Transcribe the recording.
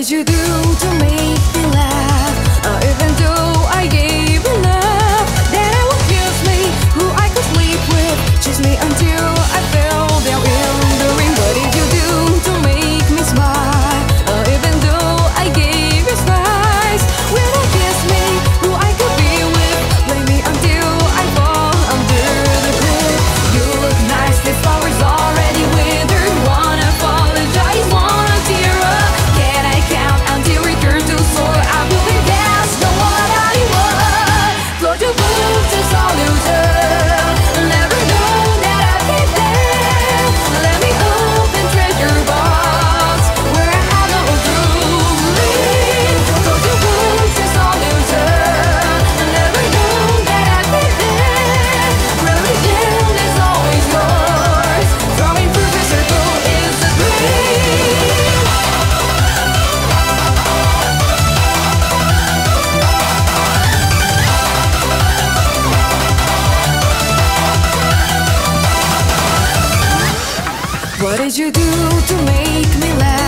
did you do to make me laugh? Even though I gave enough, that I would kiss me, who I could sleep with, chase me until I fell down in the ring. What did you do to make me smile? Even though I gave you smiles, when I kiss me, who I could be with, play me until I fall under the cliff. You look nice, the flowers already withered. Wanna apologize, wanna tear up. Can I count until return to soar? I believe that's not what I want. Float to move to solution. Never know that I'd be there. Let me open treasure box where I have no jewelry. Float to move to solution. Never know that I'd be there. Religion is always yours. Drawing through the circle is a dream. What did you do to make me laugh?